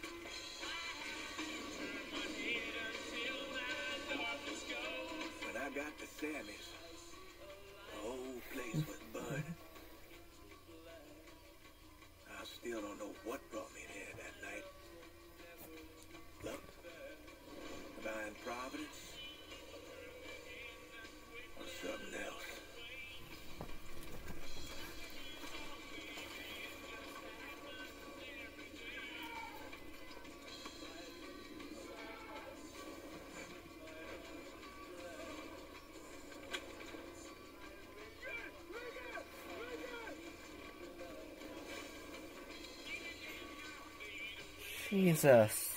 When I got to Sammy's, the whole place was bud. I still don't know what brought me there that night. Luck, divine providence, or something else. Jesus.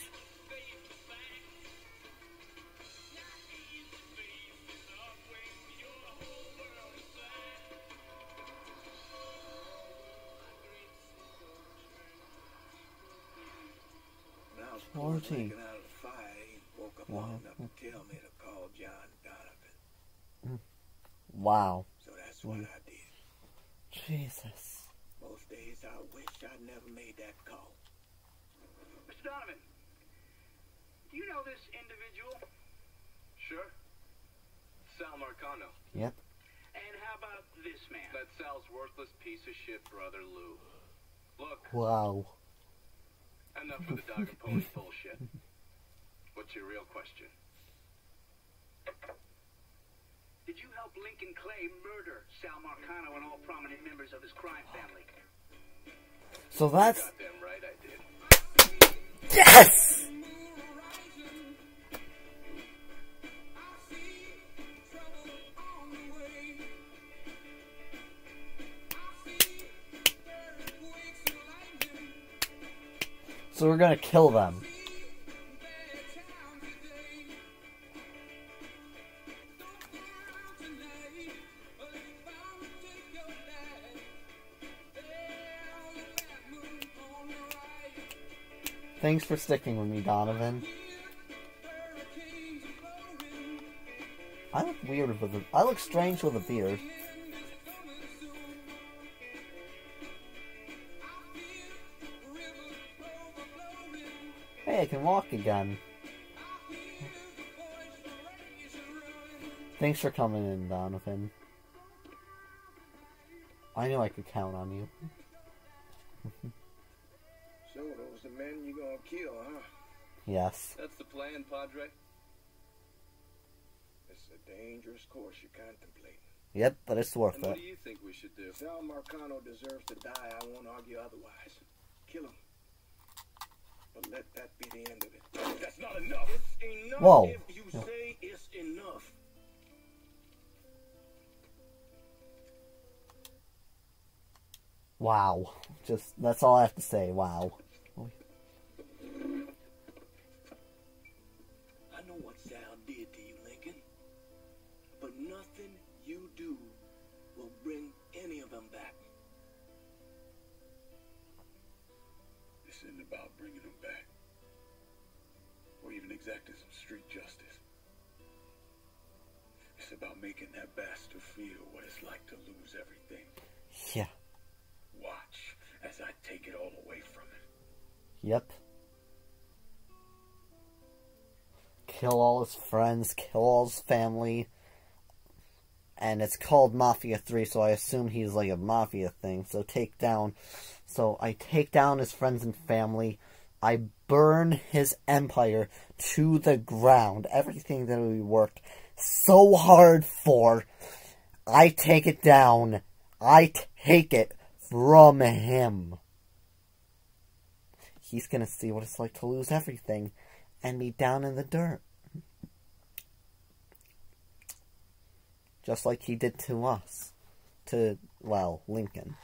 When I was Georgie. drinking out of the fire, he woke up long enough to tell me to call John Donovan. Wow. So that's what I did. Jesus. Most days I wish I'd never made that call. Mister Donovan, do you know this individual? Sure. Sal Marcano. Yep. And how about this man? That Sal's worthless piece of shit brother Lou. Look, Wow. enough of the dog and pony bullshit. What's your real question? Did you help Lincoln Clay murder Sal Marcano and all prominent members of his crime family? So that's... Goddamn right I did. Yes! So we're gonna kill them. Thanks for sticking with me, Donovan. I look weird with a... I look strange with a beard. Hey, I can walk again. Thanks for coming in, Donovan. I knew I could count on you. So those the men you gonna kill, huh? Yes. That's the plan, Padre. It's a dangerous course you're contemplating. Yep, but it's worth And what it. do you think we should do? Sal Marcano deserves to die. I won't argue otherwise. Kill him. But let that be the end of it. That's not enough. It's enough Whoa. if you say it's enough. Wow. Just, that's all I have to say. Wow. I know what Sal did to you, Lincoln. But nothing you do will bring any of them back. This isn't about bringing them back. Or even exacting some street justice. It's about making that bastard feel what it's like to lose everything. Yeah. Watch as I take it all away from him. Yep. Kill all his friends, kill all his family. and it's called Mafia three, so I assume he's like a mafia thing. So take down, so I take down his friends and family. I burn his empire to the ground. Everything that we worked so hard for, I take it down. I take it from him. He's gonna see what it's like to lose everything and be down in the dirt. Just like he did to us. To, well, Lincoln.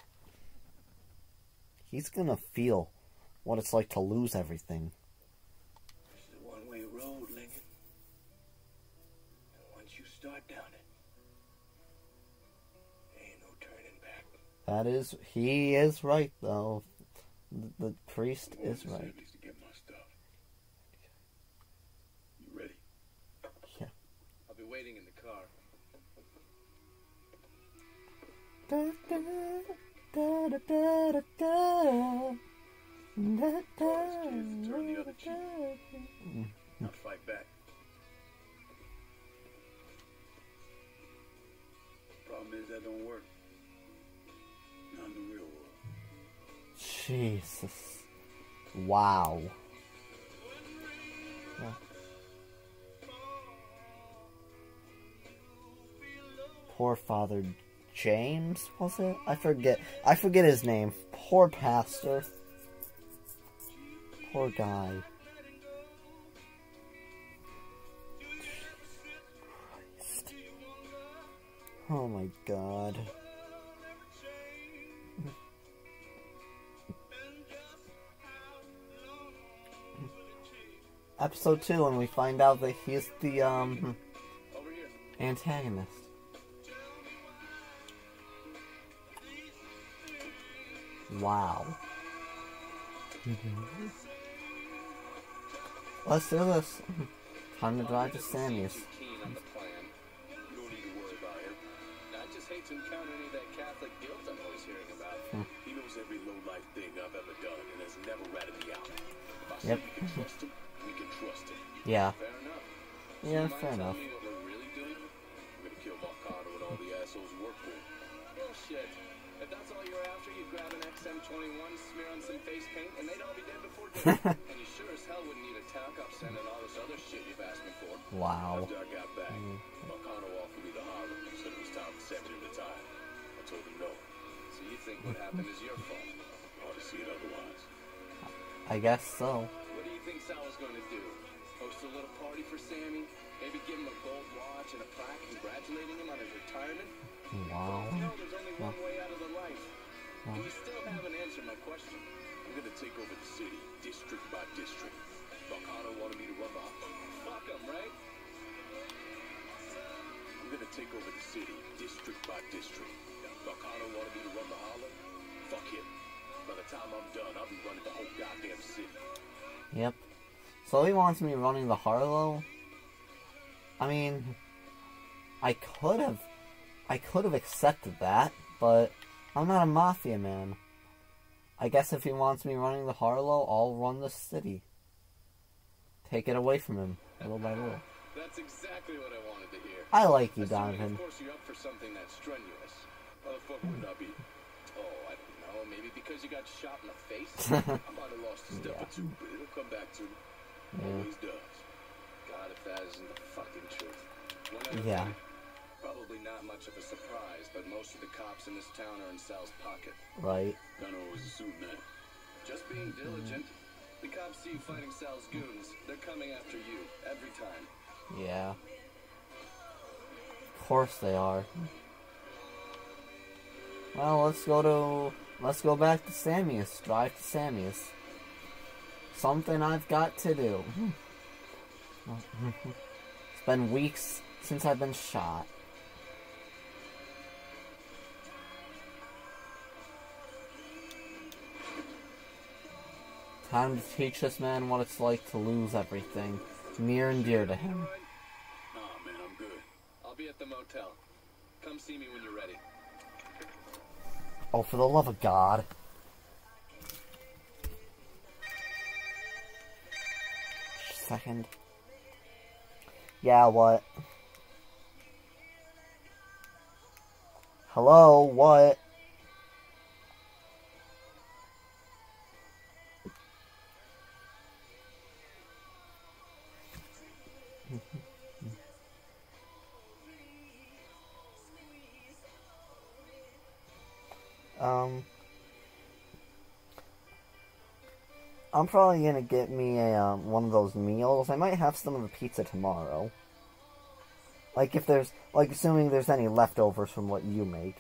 He's gonna feel what it's like to lose everything. This is a one-way road, Lincoln. And once you start down it, there ain't no turning back. That is, he is right, though. The, the priest is right. To get my stuff. You ready? Yeah. I'll be waiting in the car. Da, da, da, da, da, da, da. Da, da, Turn the other cheek. da. Not fight back. Problem is that don't work. Not in the real world. Jesus. Wow. Yeah. Poor Father James, was it? I forget. I forget his name. Poor pastor. Poor guy. Christ. Oh my God. Episode two, and we find out that he's the, um, antagonist. Wow. Let's do this. Time to drive to Sammy's. Keen on the plan. You don't need to worry about him. I just hate to encounter any of that Catholic guilt I'm always hearing about. Hmm. He knows every low-life thing I've ever done and has never ratted me out. If I say Yep. we can trust him, we can trust him. Yeah. Fair enough. So Yeah, you mind fair telling enough. me what we're really doing? We're gonna kill Marcano and all the assholes who work for him. Bullshit. If that's all you're after, you'd grab an X M twenty-one, smear on some face paint, and they'd all be dead before dinner. And you sure as hell wouldn't need a tack up send and all this other shit you've asked me for. Wow. After I got back, Marcano offered me the Harlem, said it was time for Sammy to retire. I told him no. So you think what happened is your fault? I ought to see it otherwise. I guess so. What do you think Sal's going to do? Host a little party for Sammy? Maybe give him a gold watch and a plaque congratulating him on his retirement? Wow. No, there's only one way out of the life. And you still haven't answered my question. I'm gonna take over the city, district by district. Marcano wanted me to run the... Fuck him, right? I'm gonna take over the city, district by district. Marcano wanted me to run the Harlem? Fuck him. By the time I'm done, I'll be running the whole goddamn city. Yep. So he wants me running the Harlow? I mean, I could have, I could have accepted that, but I'm not a mafia man. I guess if he wants me running the Harlow, I'll run the city. Take it away from him, little by little. That's exactly what I wanted to hear. I like you, Assuming, Donovan. of course, you're up for something that's strenuous. How the fuck would I be? Oh, I don't know. Maybe because you got shot in the face? I might have lost a step Yeah. or two, but it'll come back to me. Yeah. Always does. God, if that isn't the fucking truth. One other Yeah. thing. Probably not much of a surprise, but most of the cops in this town are in Sal's pocket. Right. Kinda always assume that. Just being diligent. The cops see you fighting Sal's goons. They're coming after you, every time. Yeah. Of course they are. Well, let's go to... Let's go back to Sammy's. Drive to Sammy's. Something I've got to do. It's been weeks since I've been shot. Time to teach this man what it's like to lose everything near and dear to him. Nah, man, I'm good. I'll be at the motel. Come see me when you're ready. Oh, for the love of God. Second. Yeah, what? Hello, what? um... I'm probably gonna get me a um, one of those meals. I might have some of the pizza tomorrow. Like if there's, like assuming there's any leftovers from what you make.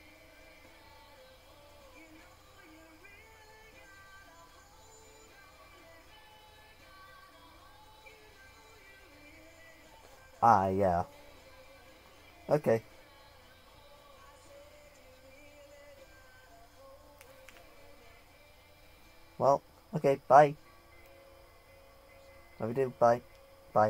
Ah, yeah. Okay. Well, okay, bye. Love you too, bye. Bye.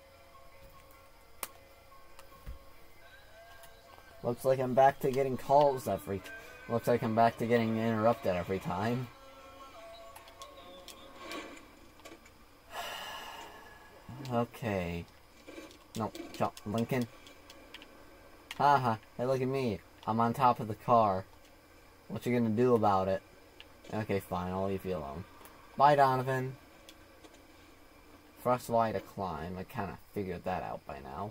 Looks like I'm back to getting calls every... Looks like I'm back to getting interrupted every time. Okay. No, jump, Lincoln. Haha, hey look at me. I'm on top of the car. What you gonna do about it? Okay, fine, I'll leave you alone. Bye, Donovan. Press Y to climb. I kinda figured that out by now.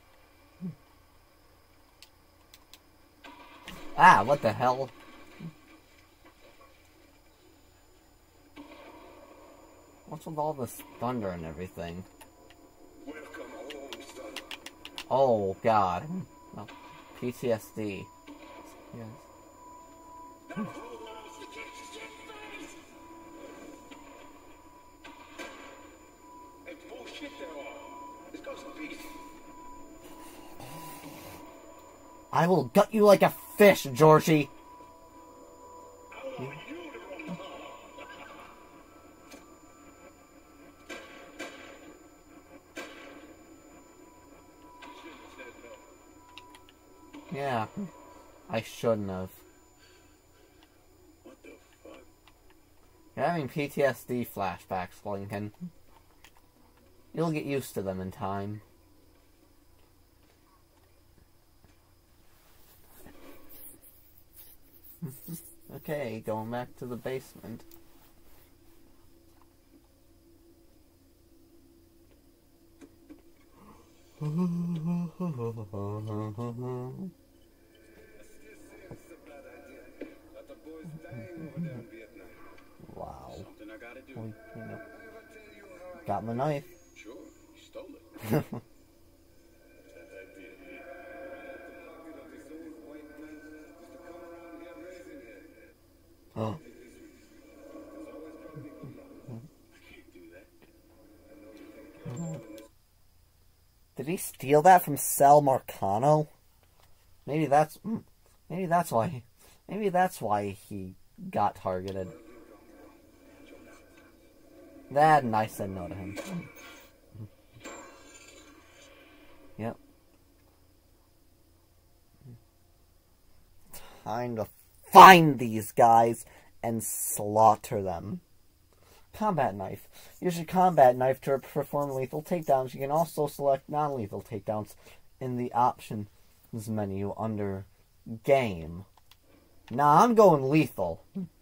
Ah, what the hell? What's with all this thunder and everything? Welcome home, son. Oh, God. Oh, P T S D. Yes. Now who wants to catch shit face? Hey, bullshit there all. Let's go some peace. I will gut you like a fish, Georgie. I want you to run home. Shouldn't have said no. Yeah, I shouldn't have. What the fuck? You're having P T S D flashbacks, Lincoln. You'll get used to them in time. Okay, going back to the basement. Wow. Something I gotta do. Well, you know, got my knife. Sure, you stole it. Oh. Did he steal that from Sal Marcano? Maybe that's mm, maybe that's why maybe that's why he got targeted. That and I said no to him. Yep. Time to find these guys and slaughter them. Combat knife. Use your combat knife to perform lethal takedowns. You can also select non-lethal takedowns in the options menu under game. Nah, I'm going lethal.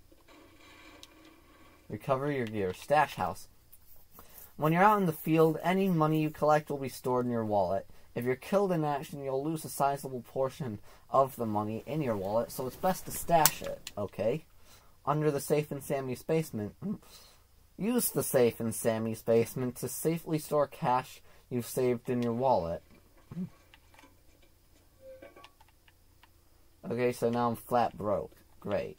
Recover your gear. Stash house. When you're out in the field, any money you collect will be stored in your wallet. If you're killed in action, you'll lose a sizable portion of the money in your wallet, so it's best to stash it, okay? Under the safe in Sammy's basement. Use the safe in Sammy's basement to safely store cash you've saved in your wallet. Okay, so now I'm flat broke. Great.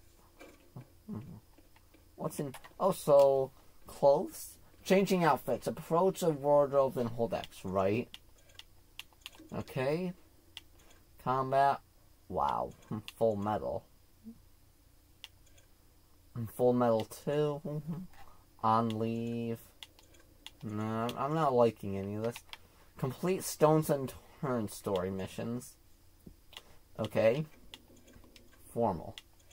What's in... Oh, so... Clothes? Changing outfits. Approach a wardrobe and hold X, right? Okay. Combat. Wow. Full Metal. Full Metal two. On leave. No, I'm not liking any of this. Complete Stones Unturned story missions. Okay. Formal.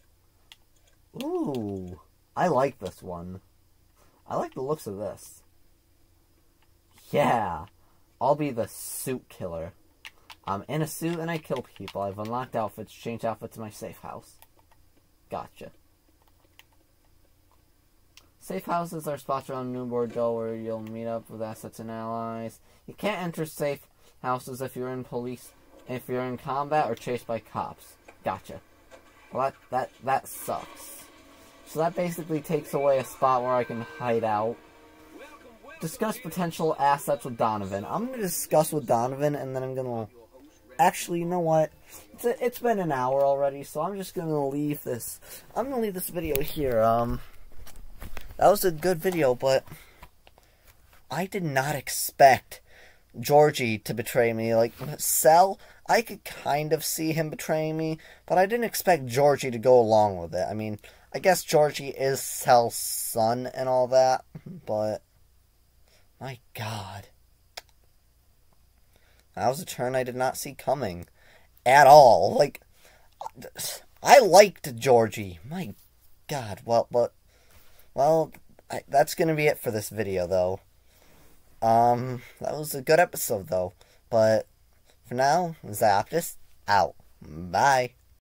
Ooh. I like this one. I like the looks of this. Yeah. I'll be the suit killer. I'm in a suit and I kill people. I've unlocked outfits, changed outfits in my safe house. Gotcha. Safe houses are spots around New Bordeaux where you'll meet up with assets and allies. You can't enter safe houses if you're in police, if you're in combat or chased by cops. Gotcha. Well, that, that, that sucks. So that basically takes away a spot where I can hide out. Discuss potential assets with Donovan. I'm going to discuss with Donovan, and then I'm going to... Actually, you know what? It's, a, it's been an hour already, so I'm just going to leave this... I'm going to leave this video here. Um, that was a good video, but... I did not expect Georgie to betray me. Like, Cell, I could kind of see him betraying me, but I didn't expect Georgie to go along with it. I mean, I guess Georgie is Cell's son and all that, but... My God. That was a turn I did not see coming. At all. Like, I liked Georgie. My God. Well, but... Well, I, that's going to be it for this video, though. Um, that was a good episode, though. But, for now, Zapdos, out. Bye.